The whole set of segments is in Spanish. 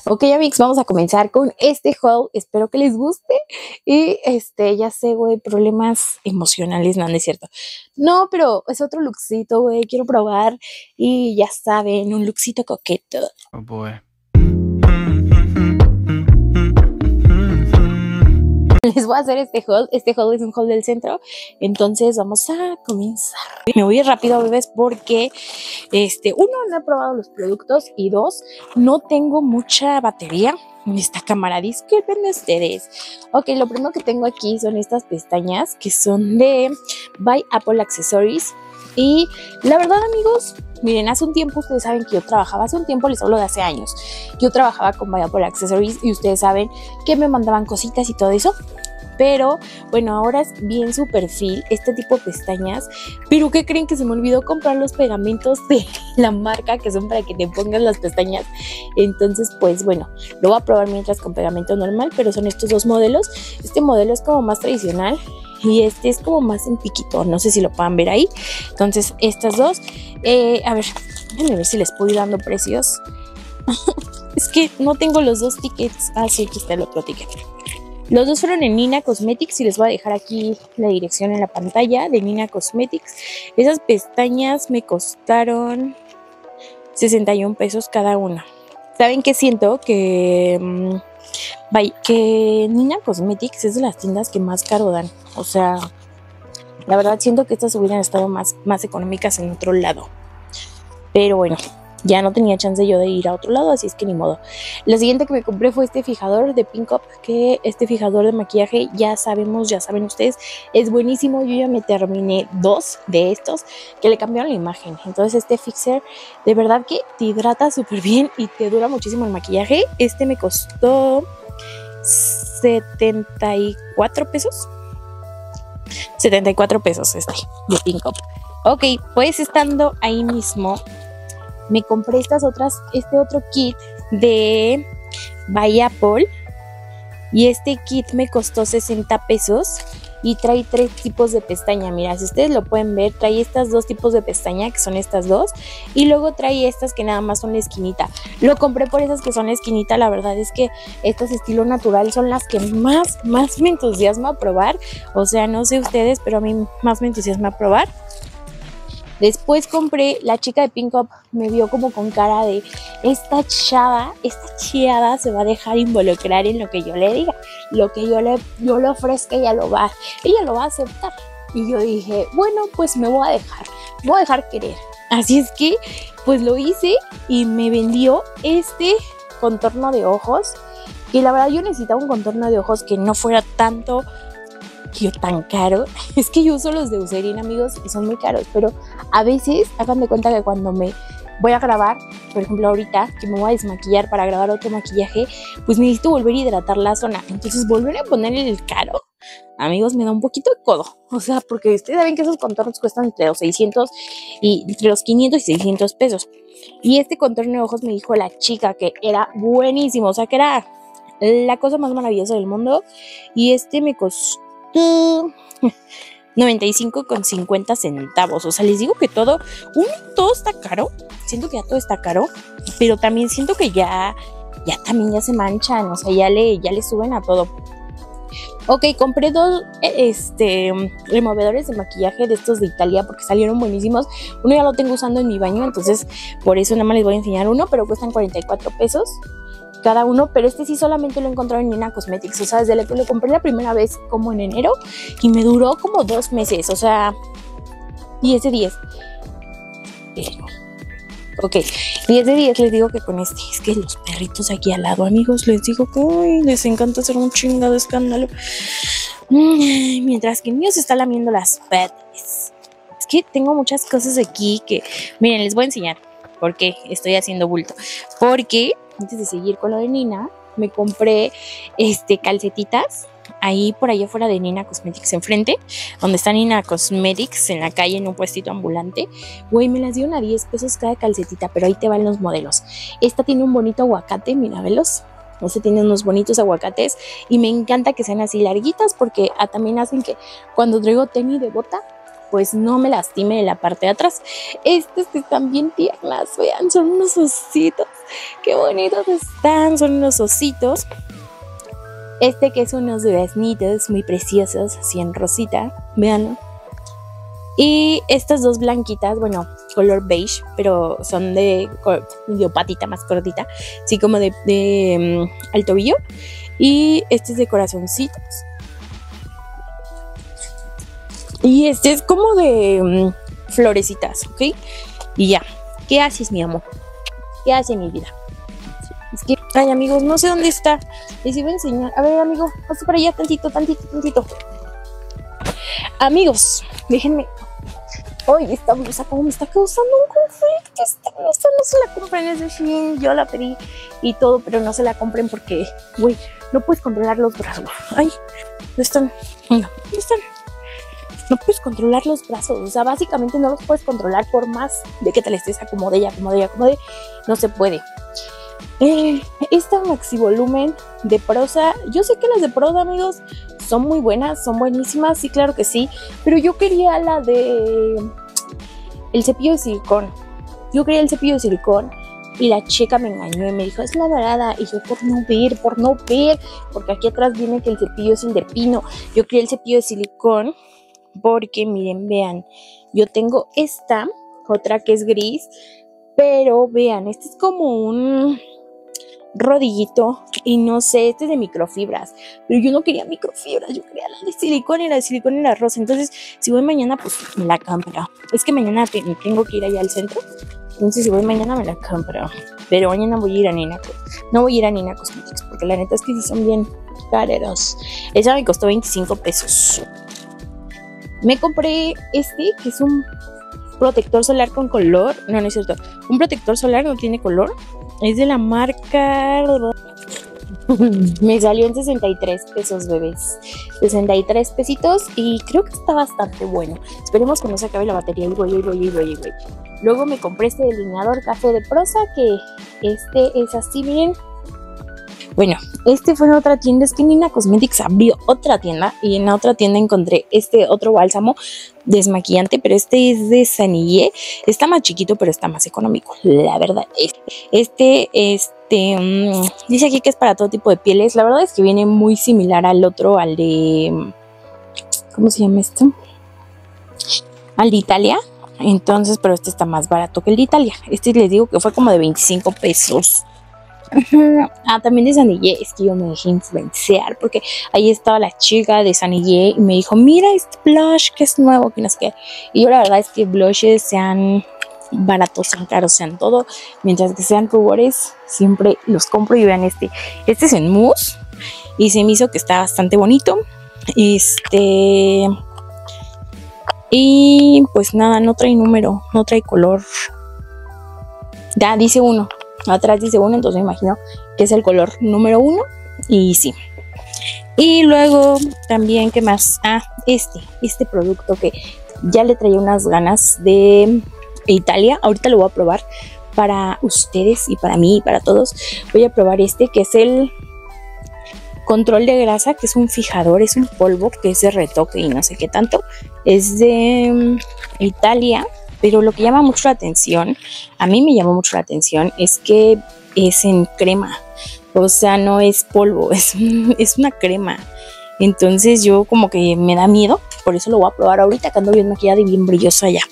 Ok, amigos, vamos a comenzar con este haul. Espero que les guste. Y ya sé, güey, problemas emocionales, no es cierto. No, pero es otro lookcito, güey. Quiero probar. Y ya saben, un lookcito coqueto. Oh boy. Les voy a hacer este haul. Este haul es un haul del centro. Entonces vamos a comenzar. Me voy rápido, bebés, porque uno, no he probado los productos, y dos, no tengo mucha batería en esta cámara. Disculpen ustedes. Ok, lo primero que tengo aquí son estas pestañas que son de By Apple Accessories. Y la verdad, amigos, miren, hace un tiempo, ustedes saben que yo trabajaba, hace un tiempo, les hablo de hace años, yo trabajaba con By Apple Accessories y ustedes saben que me mandaban cositas y todo eso. Pero bueno, ahora es bien su perfil, este tipo de pestañas. Pero ¿qué creen? Que se me olvidó comprar los pegamentos de la marca que son para que te pongas las pestañas. Entonces, pues bueno, lo voy a probar mientras con pegamento normal, pero son estos dos modelos. Este modelo es como más tradicional y este es como más en piquito, no sé si lo puedan ver ahí. Entonces, estas dos, a ver, déjenme ver si les puedo ir dando precios. Es que no tengo los dos tickets. Ah, sí, aquí está el otro ticket. Los dos fueron en Nina Cosmetics y les voy a dejar aquí la dirección en la pantalla de Nina Cosmetics. Esas pestañas me costaron 61 pesos cada una. ¿Saben qué siento? Que Nina Cosmetics es de las tiendas que más caro dan. O sea, la verdad siento que estas hubieran estado más económicas en otro lado. Pero bueno, ya no tenía chance yo de ir a otro lado, así es que ni modo. Lo siguiente que me compré fue este fijador de Pink Up, que este fijador de maquillaje, ya saben ustedes, es buenísimo. Yo ya me terminé dos de estos que le cambiaron la imagen. Entonces este fixer de verdad que te hidrata súper bien y te dura muchísimo el maquillaje. Este me costó 74 pesos. 74 pesos de Pink Up. Ok, pues estando ahí mismo, me compré este otro kit de By Apple. Y este kit me costó 60 pesos. Y trae tres tipos de pestaña. Mira, si ustedes lo pueden ver, trae estas dos tipos de pestaña, que son estas dos. Y luego trae estas que nada más son la esquinita. Lo compré por esas que son la esquinita. La verdad es que estas estilo natural son las que más me entusiasma a probar. O sea, no sé ustedes, pero a mí más me entusiasma a probar. Después compré, la chica de Pink Up me vio como con cara de esta chava se va a dejar involucrar en lo que yo le diga, lo que yo le ofrezca, ella lo va a aceptar. Y yo dije, bueno, pues me voy a dejar querer. Así es que pues lo hice y me vendió este contorno de ojos, que la verdad yo necesitaba un contorno de ojos que no fuera tan caro. Es que yo uso los de Eucerin, amigos, y son muy caros, pero a veces hagan de cuenta que cuando me voy a grabar, por ejemplo ahorita que me voy a desmaquillar para grabar otro maquillaje, pues necesito volver a hidratar la zona. Entonces volver a poner el caro, amigos, me da un poquito de codo. O sea, porque ustedes saben que esos contornos cuestan entre los 500 y 600 pesos. Y este contorno de ojos me dijo la chica que era buenísimo, o sea, que era la cosa más maravillosa del mundo. Y me costó 95,50 centavos. O sea, les digo que todo está caro. Siento que ya todo está caro, pero también siento que ya se manchan. O sea, ya le suben a todo. Ok, compré dos removedores de maquillaje de estos de Italia porque salieron buenísimos. Uno ya lo tengo usando en mi baño, entonces por eso nada más les voy a enseñar uno, pero cuestan 44 pesos cada uno, pero sí solamente lo he encontrado en Nina Cosmetics. O sea, desde que lo compré la primera vez como en enero y me duró como 2 meses, o sea, 10 de 10. Ok, 10 de 10 les digo que con es que los perritos aquí al lado, amigos, les digo que les encanta hacer un chingado escándalo. Mientras que el mío se está lamiendo las patas. Es que tengo muchas cosas aquí que, miren, les voy a enseñar por qué estoy haciendo bulto. Porque antes de seguir con lo de Nina, me compré calcetitas ahí por allá afuera de Nina Cosmetics, enfrente, donde está Nina Cosmetics, en la calle, en un puestito ambulante. Güey, me las dieron a 10 pesos cada calcetita, pero ahí te van los modelos. Esta tiene un bonito aguacate, mira, velos. Tiene unos bonitos aguacates y me encanta que sean así larguitas porque también hacen que cuando traigo tenis de bota, pues no me lastime en la parte de atrás. Estas que están bien tiernas, vean, son unos ositos. Qué bonitos están, son unos ositos. Este que es unos duraznitos muy preciosos, así en rosita, véanlo. Y estas dos blanquitas, bueno, color beige, pero son de patita más cortita, así como de al tobillo. Y este es de corazoncitos. Y este es como de florecitas, ¿ok? Y ya, ¿qué haces, mi amor? ¿Qué hace mi vida? Es que, ay, amigos, no sé dónde está. Les iba a enseñar. A ver, amigo, pasa para allá tantito. Amigos, déjenme. Ay, esta blusa como me está causando un conflicto. Esta blusa no se la compren, es de Shein. Yo la pedí y todo, pero no se la compren porque, güey, no puedes controlar los brazos. Ay, no están. No están. No puedes controlar los brazos. O sea, básicamente no los puedes controlar por más de que te la estés acomode. No se puede. Esta maxi volumen de Prosa, yo sé que las de Prosa, amigos, son muy buenas, son buenísimas, sí, claro que sí, pero yo quería la de el cepillo de silicón. Yo quería el cepillo de silicón y la chica me engañó y me dijo, es la dorada, y yo por no ver, porque aquí atrás viene que el cepillo es el de pino. Yo quería el cepillo de silicón porque, miren, vean, yo tengo esta, otra que es gris, pero vean, este es como un rodillito y no sé, este es de microfibras, pero yo no quería microfibras, yo quería la de silicón y la de silicón era rosa. Entonces si voy mañana pues me la compro. Es que mañana tengo que ir allá al centro, entonces si voy mañana me la compro, pero mañana voy a ir a Nina. No voy a ir a Nina Cosmetics porque la neta es que sí son bien careros. Esa me costó 25 pesos. Me compré este que es un protector solar con color. No es cierto, un protector solar no tiene color. Es de la marca. Me salió en 63 pesos, bebés. 63 pesitos y creo que está bastante bueno. Esperemos que no se acabe la batería. Luego me compré este delineador café de Prosa, que este es así, miren. Bueno, este fue en otra tienda. Es que Nina Cosmetics abrió otra tienda y en la otra tienda encontré este otro bálsamo desmaquillante, pero este es de Sanillé. Está más chiquito, pero está más económico, la verdad. Este dice aquí que es para todo tipo de pieles. La verdad es que viene muy similar al otro, al de, ¿cómo se llama esto? Al de Italia. Entonces, pero este está más barato que el de Italia. Este les digo que fue como de 25 pesos. También de Sanillé. Es que yo me dejé influenciar porque ahí estaba la chica de Sanillé y me dijo, mira este blush que es nuevo, que no sé qué. Y yo la verdad es que blushes sean baratos, sean caros, sean todo, mientras que sean rubores, siempre los compro. Y vean este es en mousse y se me hizo que está bastante bonito. Y pues nada, no trae número, no trae color. Ya dice 1. Atrás dice 1, entonces me imagino que es el color número 1. Y sí. Y luego también, ¿qué más? Este producto que ya le traía unas ganas de Italia. Ahorita lo voy a probar para ustedes y para mí y para todos. Voy a probar este que es el control de grasa, que es un fijador, es un polvo que es de retoque y no sé qué tanto. Es de Italia. Pero lo que llama mucho la atención, a mí me llamó mucho la atención, es que es en crema. O sea, no es polvo, es una crema. Entonces yo como que me da miedo, por eso lo voy a probar ahorita que ando bien maquillada y bien brillosa ya.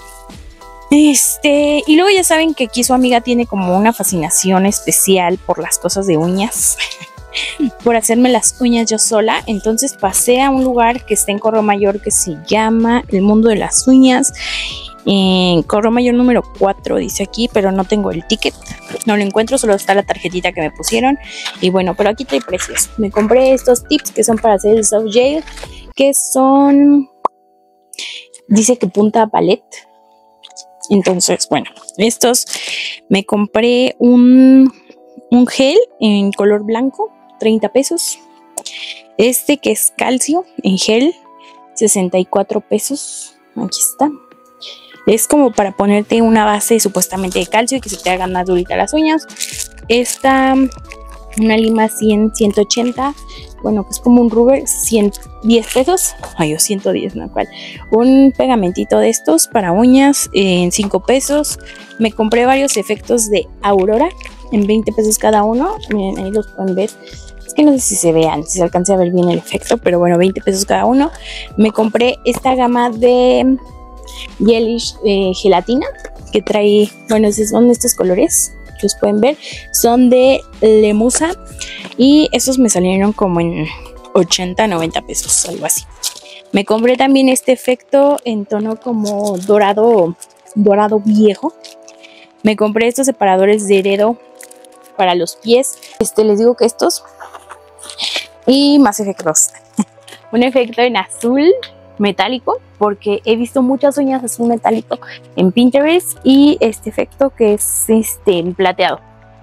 Y luego ya saben que aquí su amiga tiene como una fascinación especial por las cosas de uñas. Por hacerme las uñas yo sola. Entonces pasé a un lugar que está en Correo Mayor que se llama El Mundo de las Uñas. En Correo Mayor número 4 dice aquí, pero no tengo el ticket, no lo encuentro, solo está la tarjetita que me pusieron. Y bueno, pero aquí trae precios. Me compré estos tips que son para hacer el soft gel, que son, dice que punta palette. Entonces, bueno, estos me compré un gel en color blanco, 30 pesos. Este que es calcio en gel, 64 pesos. Aquí está. Es como para ponerte una base supuestamente de calcio y que se te hagan más duritas las uñas. Esta, una lima 100, 180, bueno, que es como un rubber, 110 pesos. Ay, o 110, no, cual. Un pegamentito de estos para uñas en 5 pesos. Me compré varios efectos de Aurora en 20 pesos cada uno. Miren, ahí los pueden ver. Es que no sé si se vean, si se alcance a ver bien el efecto, pero bueno, 20 pesos cada uno. Me compré esta gama de Gelish gelatina que trae, bueno, son estos colores, los pueden ver, son de Lemusa y estos me salieron como en 80, 90 pesos, algo así. Me compré también este efecto en tono como dorado viejo. Me compré estos separadores de Heredo para los pies. Les digo que estos y más efectos. Un efecto en azul metálico, porque he visto muchas uñas azul metálico en Pinterest, y este efecto que es plateado.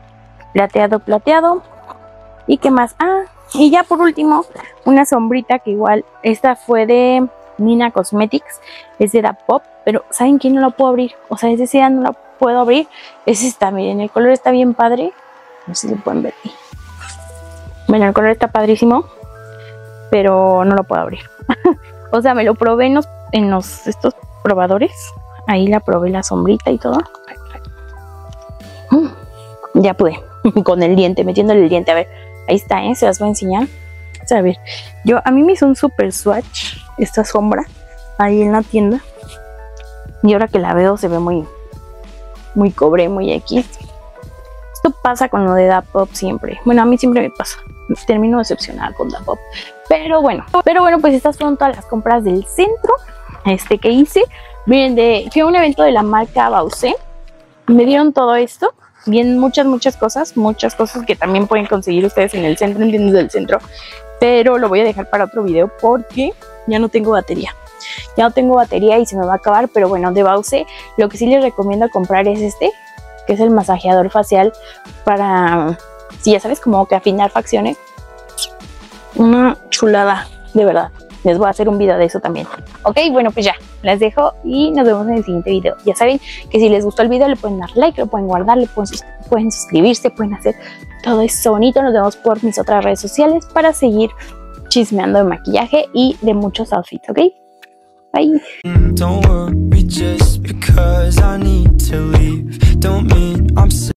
¿Y qué más? Y ya por último, una sombrita que igual, esta fue de Nina Cosmetics, es de Da Pop, pero ¿saben qué? No la puedo abrir, o sea, es decir, no la puedo abrir. Es esta, miren, el color está bien padre, no sé si lo pueden ver aquí. Bueno, el color está padrísimo, pero no lo puedo abrir. O sea, me lo probé en estos probadores. Ahí la probé la sombrita y todo. Ya pude. Con el diente, metiéndole el diente. A ver, ahí está, se las voy a enseñar. A ver, a mí me hizo un super swatch esta sombra ahí en la tienda. Y ahora que la veo se ve muy cobre, muy X. Esto pasa con lo de Da Pop siempre. Bueno, a mí siempre me pasa. Termino decepcionada con Da Pop. Pero bueno, pues estas fueron todas las compras del centro que hice. Miren, fui a un evento de la marca Bauce. Me dieron todo esto. Bien, muchas cosas que también pueden conseguir ustedes en el centro, en tiendas del centro. Pero lo voy a dejar para otro video porque ya no tengo batería. Ya no tengo batería y se me va a acabar. Pero bueno, de Bauce, lo que sí les recomiendo comprar es que es el masajeador facial para, si ya sabes, como que afinar facciones. Una chulada, de verdad. Les voy a hacer un video de eso también. Ok, bueno, pues ya, las dejo y nos vemos en el siguiente video. Ya saben que si les gustó el video le pueden dar like, lo pueden guardar, pueden suscribirse, pueden hacer todo eso bonito. Nos vemos por mis otras redes sociales para seguir chismeando de maquillaje y de muchos outfits, ¿ok? Bye. Don't worry, just because I need to leave, don't mean I'm